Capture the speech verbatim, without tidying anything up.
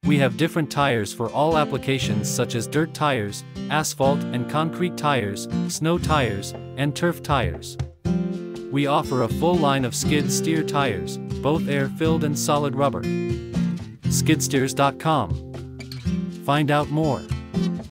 We have different tires for all applications such as dirt tires, asphalt and concrete tires, snow tires, and turf tires. We offer a full line of skid steer tires, both air-filled and solid rubber. skid steers dot com. Find out more.